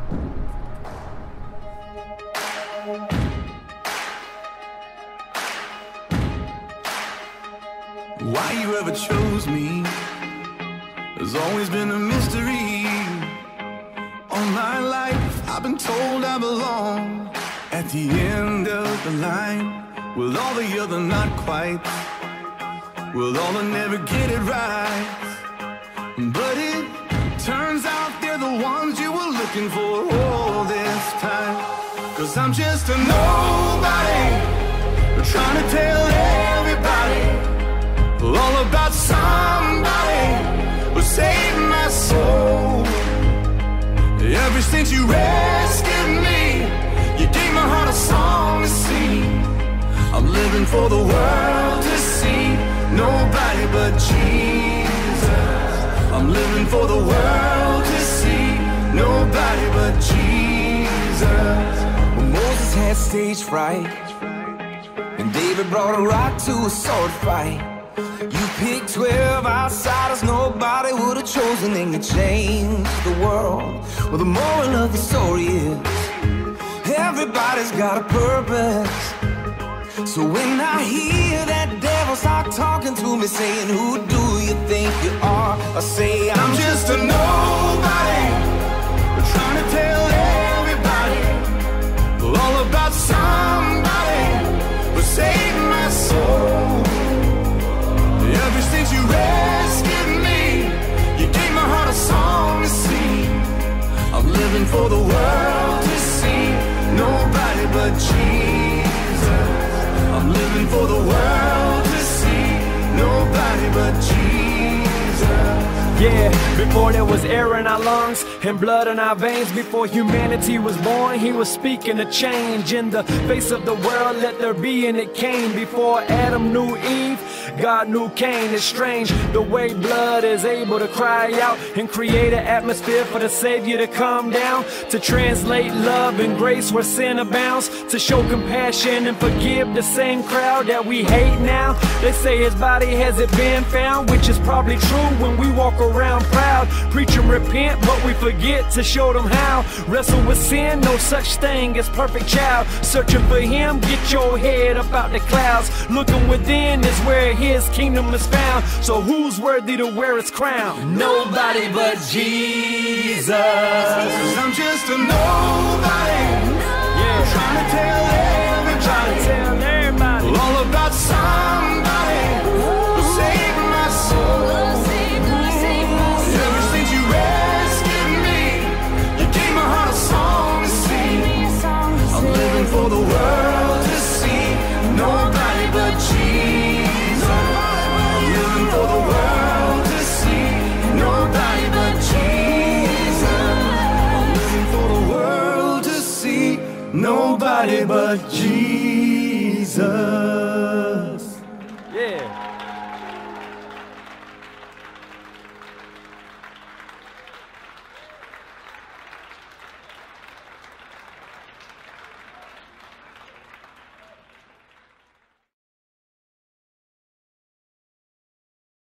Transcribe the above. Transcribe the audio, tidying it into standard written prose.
Why you ever chose me has always been a mystery. All my life I've been told I belong at the end of the line, with all the other not quite, with all that never get it right. But it turns out they're the ones you were looking for all this time. 'Cause I'm just a nobody, trying to tell everybody all about somebody who saved my soul. Ever since you rescued me, you gave my heart a song to sing. I'm living for the world to see, nobody but Jesus. I'm living for the world to see, nobody but Jesus. When Moses had stage fright and David brought a rock to a sword fight, you picked 12 outsiders nobody would have chosen, and you changed the world. Well, the moral of the story is everybody's got a purpose. So when I hear that devil start talking to me saying, who do you think you are? I say, I'm just a nobody, trying to tell everybody all about somebody who saved my soul. Ever since you rescued me, you gave my heart a song to sing. I'm living for the world to see, nobody but Jesus. I'm living for the world to see, nobody but Jesus. Yeah, before there was air in our lungs and blood in our veins, before humanity was born, he was speaking a change in the face of the world. Let there be, and it came. Before Adam knew Eve, God knew Cain. It's strange the way blood is able to cry out and create an atmosphere for the Savior to come down, to translate love and grace where sin abounds, to show compassion and forgive the same crowd that we hate now. They say his body hasn't been found, which is probably true when we walk around proud, preach and repent, but we forget to show them how. Wrestle with sin, no such thing as perfect child. Searching for him, get your head up out the clouds. Looking within is where his kingdom is found. So who's worthy to wear his crown? Nobody but Jesus. 'Cause I'm just a nobody, trying to tell everybody all about somebody who saved my soul. Ever since you rescued me, you gave my heart a song to sing. I'm living for the world to see, nobody but Jesus. I'm living for the world to see, nobody but Jesus. I'm living for the world to see, nobody but Jesus.